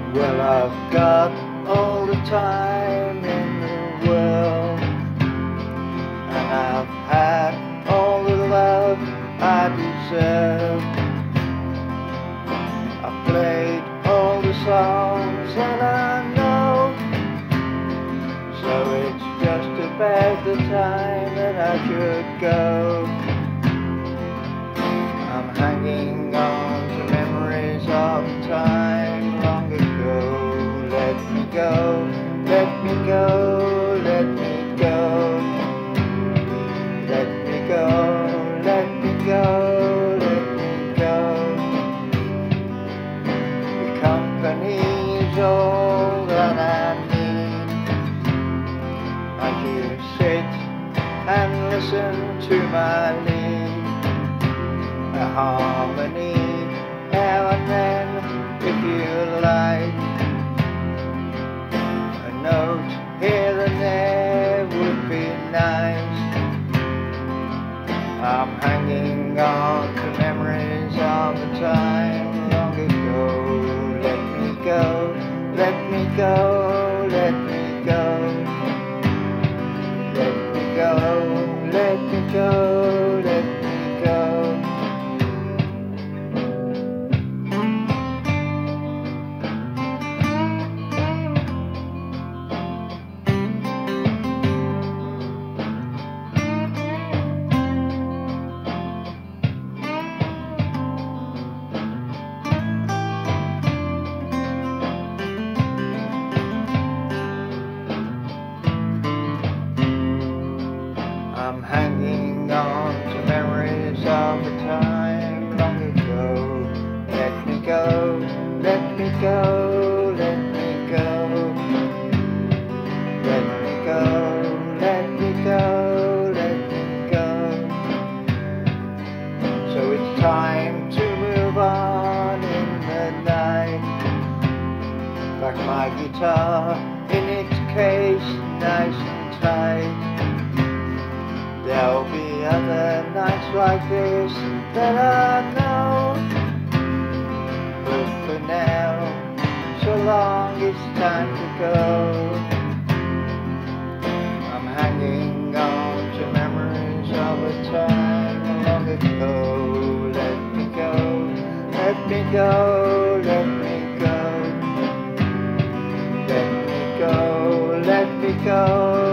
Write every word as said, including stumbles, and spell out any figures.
Well, I've got all the time in the world, and I've had all the love I deserve. I've played all the songs that I know, so it's just about the time that I should go. I'm hanging on to memories of time long ago. Let me go, let me go, let me go. Let me go, let me go, let me go. Your company is all that I need, as you sit and listen to my lead. A harmony now and then, if you like. A note here and there would be nice. I'm hanging on to memories of the time long ago. Let me go, let me go, let me go. Let me go, let me go, let me go. I'm hanging on to memories of a time long ago. Let me go, let me go, let me go. Let me go, let me go, let me go. So it's time to move on in the night. Like my guitar in its case, nice and tight. There'll be other nights like this that I know, but for now, so long it's time to go. I'm hanging on to memories of a time long ago. Let me go, let me go, let me go. Let me go, let me go.